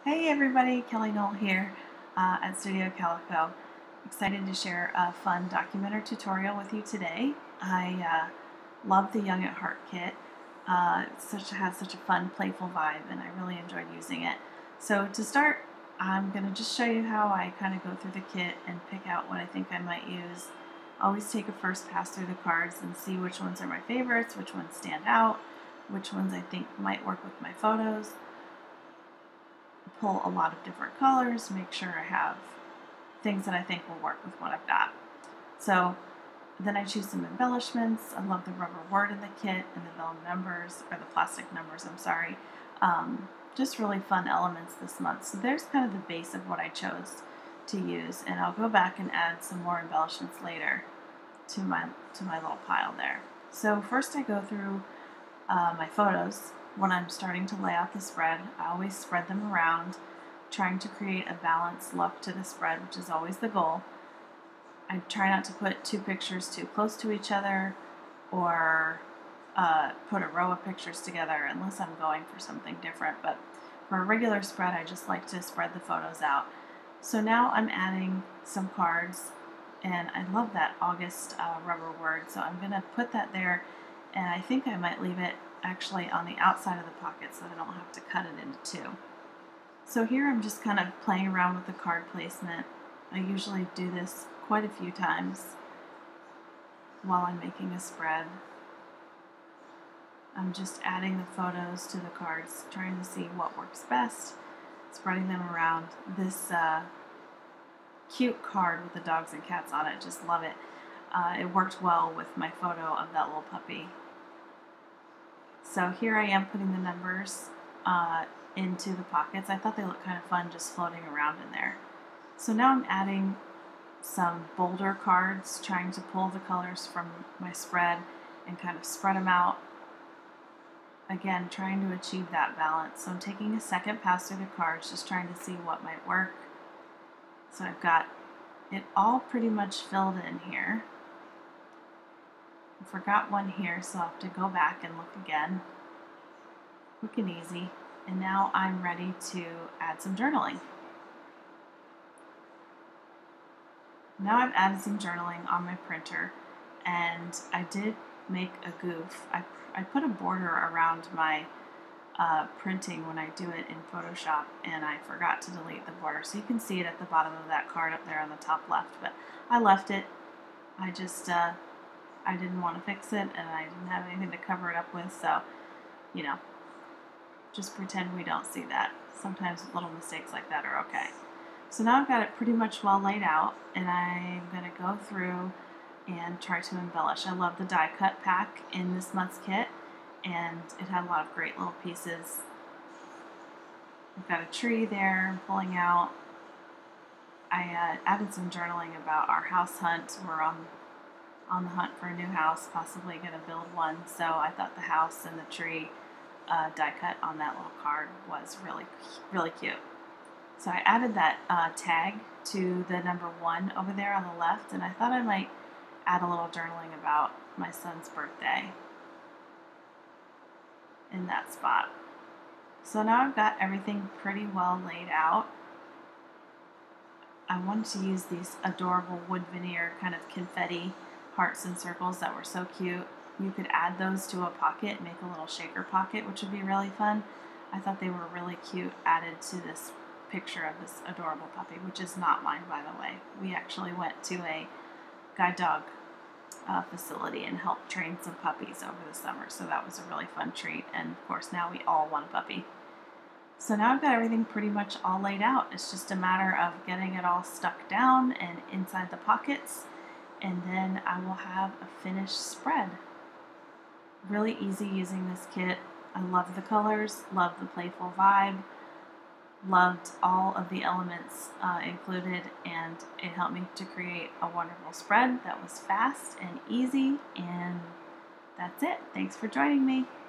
Hey everybody, Kelly Knoll here at Studio Calico. Excited to share a fun documenter tutorial with you today. I love the Young at Heart kit. It has such a fun, playful vibe, and I really enjoyed using it. So to start, I'm going to just show you how I kind of go through the kit and pick out what I think I might use. Always take a first pass through the cards and see which ones are my favorites, which ones stand out, which ones I think might work with my photos. Pull a lot of different colors, make sure I have things that I think will work with what I've got. So then I choose some embellishments. I love the rubber word in the kit and the vellum numbers, or the plastic numbers, I'm sorry. Just really fun elements this month. So there's kind of the base of what I chose to use, and I'll go back and add some more embellishments later to my little pile there. So first I go through my photos. When I'm starting to lay out the spread, I always spread them around, trying to create a balanced look to the spread, which is always the goal. I try not to put two pictures too close to each other or put a row of pictures together unless I'm going for something different. But for a regular spread, I just like to spread the photos out. So now I'm adding some cards, and I love that August rubber word, so I'm going to put that there, and I think I might leave it actually on the outside of the pocket so that I don't have to cut it into two. So here I'm just kind of playing around with the card placement. I usually do this quite a few times while I'm making a spread. I'm just adding the photos to the cards, trying to see what works best, spreading them around. This cute card with the dogs and cats on it, just love it. It worked well with my photo of that little puppy. So here I am putting the numbers into the pockets. I thought they looked kind of fun just floating around in there. So now I'm adding some bolder cards, trying to pull the colors from my spread and kind of spread them out. Again, trying to achieve that balance. So I'm taking a second pass through the cards, just trying to see what might work. So I've got it all pretty much filled in here. I forgot one here, so I'll have to go back and look again. Quick and easy. And now I'm ready to add some journaling. Now I've added some journaling on my printer, and I did make a goof. I put a border around my printing when I do it in Photoshop, and I forgot to delete the border. So you can see it at the bottom of that card up there on the top left, but I left it. I just I didn't want to fix it, and I didn't have anything to cover it up with, so, you know, just pretend we don't see that. Sometimes little mistakes like that are okay. So now I've got it pretty much well laid out, and I'm going to go through and try to embellish. I love the die cut pack in this month's kit, and it had a lot of great little pieces. I've got a tree there I'm pulling out. I added some journaling about our house hunt. We're on the hunt for a new house, possibly going to build one, so I thought the house and the tree die cut on that little card was really cute. So I added that tag to the number 1 over there on the left, and I thought I might add a little journaling about my son's birthday in that spot. So now I've got everything pretty well laid out. I wanted to use these adorable wood veneer kind of confetti hearts and circles that were so cute. You could add those to a pocket, make a little shaker pocket, which would be really fun. I thought they were really cute added to this picture of this adorable puppy, which is not mine, by the way. We actually went to a guide dog facility and helped train some puppies over the summer, so that was a really fun treat, and of course now we all want a puppy. So now I've got everything pretty much all laid out. It's just a matter of getting it all stuck down and inside the pockets, and then I will have a finished spread. Really easy using this kit. I love the colors, love the playful vibe, loved all of the elements included, and it helped me to create a wonderful spread that was fast and easy, and that's it. Thanks for joining me.